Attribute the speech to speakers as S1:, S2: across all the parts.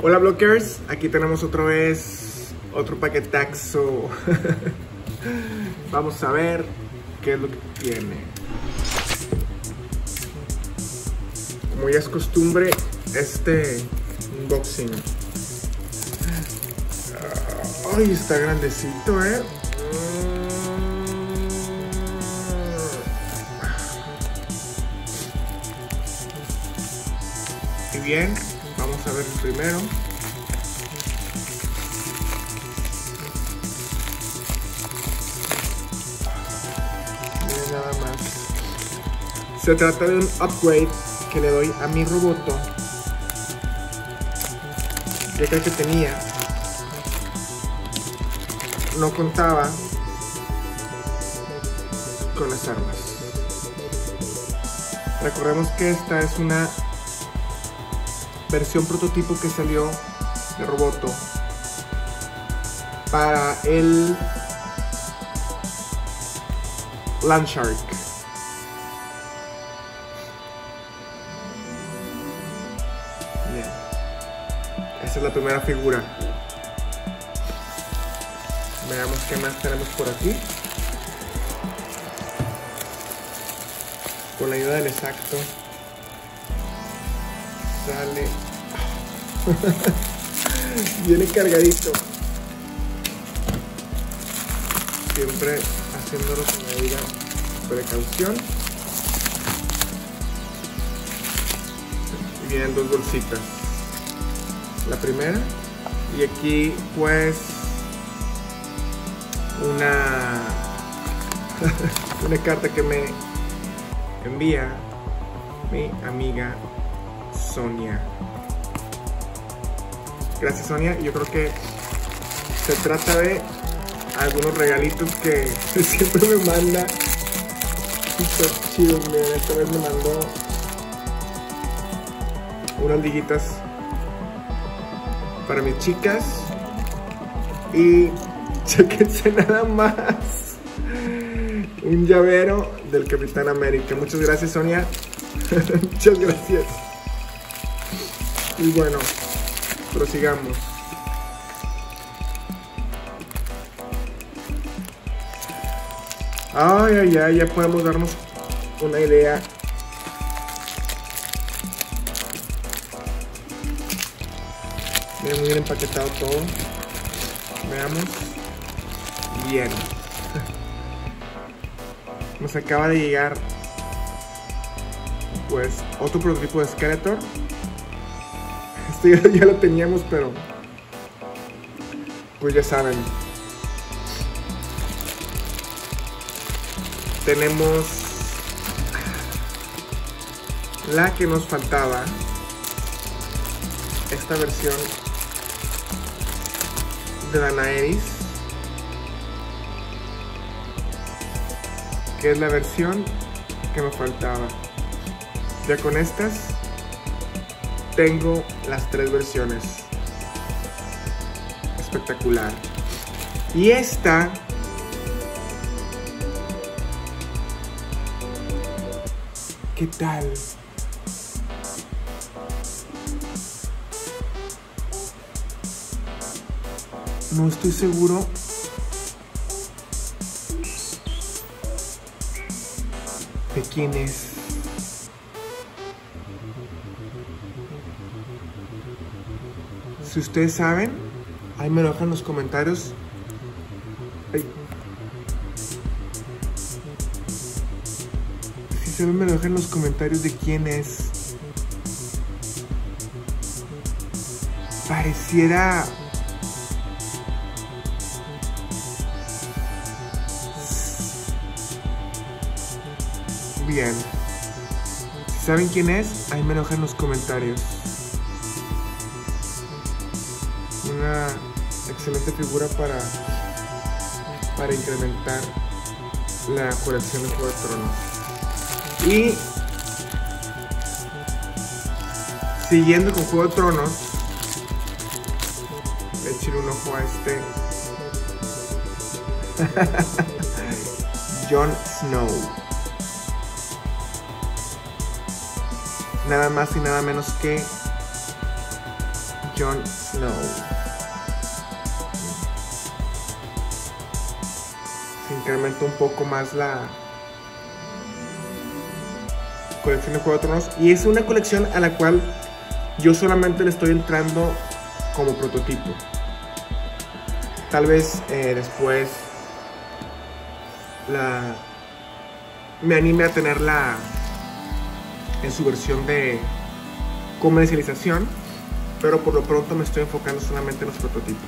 S1: Hola blockers, aquí tenemos otra vez otro paquetaxo. Vamos a ver qué es lo que tiene. Como ya es costumbre, este unboxing. Ay, está grandecito, Y bien, vamos a ver el primero. Miren nada más. Se trata de un upgrade que le doy a mi roboto. Ya que el que tenía no contaba con las armas. Recordemos que esta es una versión prototipo que salió de Roboto para el Landshark. Bien. Esta es la primera figura. Veamos qué más tenemos por aquí. Con la ayuda del exacto sale. Viene cargadito. Siempre haciéndolo con la debida precaución. Y vienen dos bolsitas. La primera. Y aquí pues una carta que me envía mi amiga Sonia. Gracias, Sonia. Yo creo que se trata de algunos regalitos que siempre me manda. Súper chido. Miren, esta vez me mandó unas liguitas para mis chicas. Y chequense nada más. Un llavero del Capitán América. Muchas gracias, Sonia. Muchas gracias. Y bueno, prosigamos. Ay, ay, ay, ya podemos darnos una idea. Miren, muy bien empaquetado todo. Veamos. Bien. Nos acaba de llegar pues otro prototipo de Skeletor. Este ya lo teníamos, pero pues ya saben. Tenemos la que nos faltaba. Esta versión de Daenerys, que es la versión que me faltaba. Ya con estas tengo las tres versiones. Espectacular. Y esta ¿qué tal? No estoy seguro de quién es. Si ustedes saben, ahí me lo dejan en los comentarios. Ay. Si saben, me lo dejan en los comentarios de quién es. Pareciera... Bien. Si saben quién es, ahí me lo dejan en los comentarios. Una excelente figura para incrementar la colección de Juego de Tronos. Y siguiendo con Juego de Tronos, échenle un ojo a este Jon Snow. nada más y nada menos que Jon Snow. Se incrementa un poco más la colección de Juego de Tronos. Y es una colección a la cual yo solamente le estoy entrando como prototipo. Tal vez después me anime a tenerla en su versión de comercialización, pero por lo pronto me estoy enfocando solamente en los prototipos.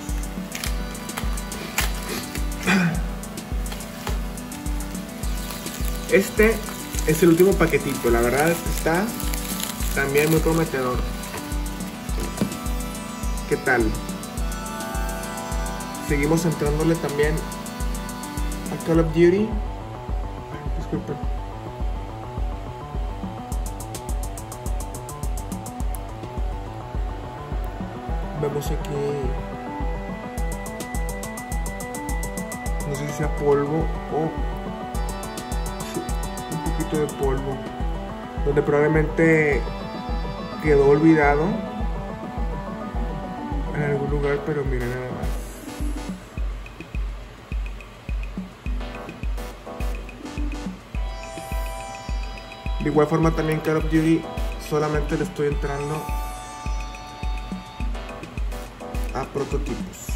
S1: Este es el último paquetito, la verdad es que está también muy prometedor. ¿Qué tal? Seguimos entrándole también a Call of Duty. Ay, disculpen. Vemos aquí, no sé si sea polvo o un poquito de polvo, donde probablemente quedó olvidado en algún lugar, pero miren nada más. De igual forma también Call of Duty solamente le estoy entrando a prototipos.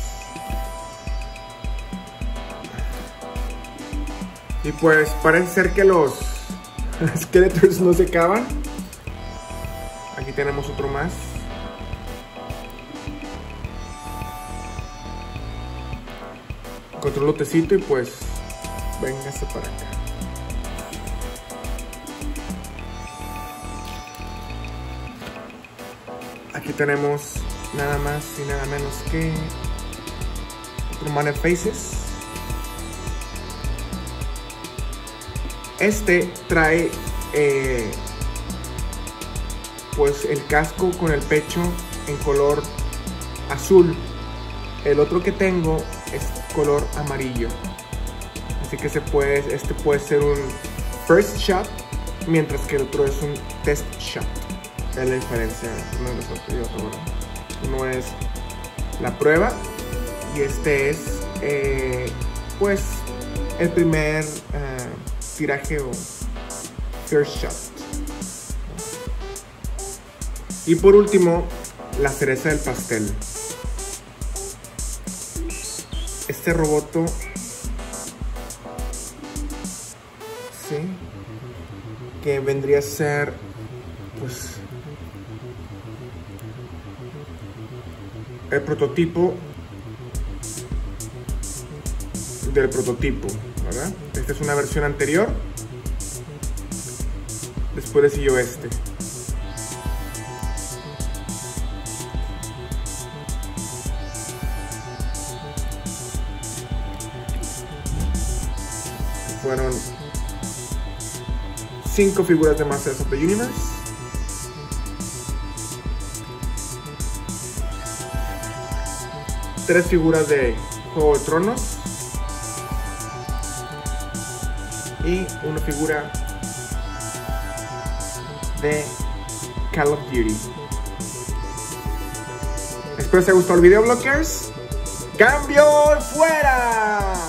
S1: Y pues parece ser que los Skeletors no se acaban. Aquí tenemos otro más. Encontré un lotecito y pues véngase para acá. Aquí tenemos nada más y nada menos que otro Man of Faces. Este trae pues el casco con el pecho en color azul. El otro que tengo es color amarillo. Así que este puede ser un first shot, mientras que el otro es un test shot. Es la diferencia entre uno de los otros y otro, ¿verdad? Uno es la prueba y este es pues el primer tiraje o first shot. Y por último, la cereza del pastel. Este roboto, sí, que vendría a ser pues el prototipo del prototipo, ¿verdad? Esta es una versión anterior. Después le siguió este. Fueron 5 figuras de Masters of the Universe. Tres figuras de Juego de Tronos. Y una figura de Call of Duty. Espero que les haya gustado el video, blockers. ¡Cambio fuera!